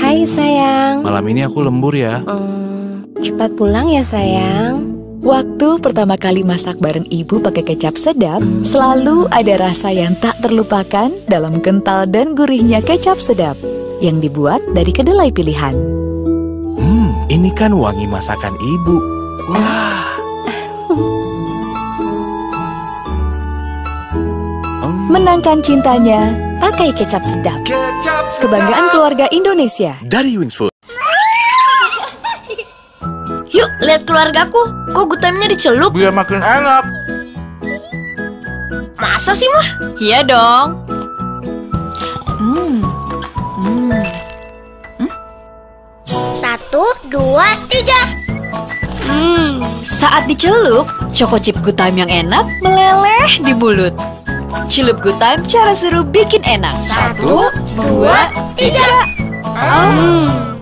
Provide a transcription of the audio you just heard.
Hai sayang. Malam ini aku lembur ya. Cepat pulang ya sayang. Waktu pertama kali masak bareng ibu pakai kecap sedap, selalu ada rasa yang tak terlupakan dalam kental dan gurihnya kecap sedap yang dibuat dari kedelai pilihan. Ini kan wangi masakan ibu. Wah. Menangkan cintanya pakai kecap sedap. Kebanggaan keluarga Indonesia. Dari Wings Food. Yuk, lihat keluargaku. Kok gutemnya dicelup? Biar makin enak. Masa sih, Mah? Iya dong. Satu, dua, tiga. Saat dicelup, Choco Chip Good Time yang enak meleleh di mulut. Celup Good Time cara seru bikin enak. Satu, dua, tiga.